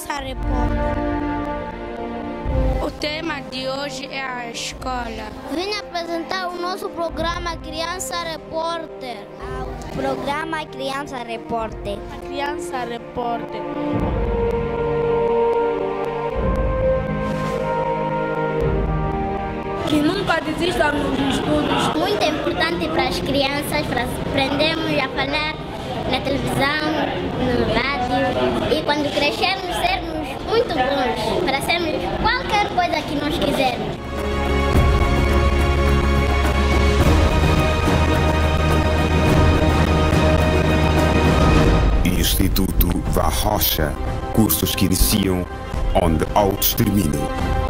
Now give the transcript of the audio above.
Criança Repórter. O tema de hoje é a escola. Vim apresentar o nosso programa Criança Repórter. Programa Criança Repórter. A Criança Repórter. Que nunca desistam nos estudos. Muito importante para as crianças, para aprendermos a falar na televisão, no rádio. E quando crescermos, sermos muito bons, para sermos qualquer coisa que nós quisermos. Instituto da Rocha. Cursos que iniciam onde outros terminam.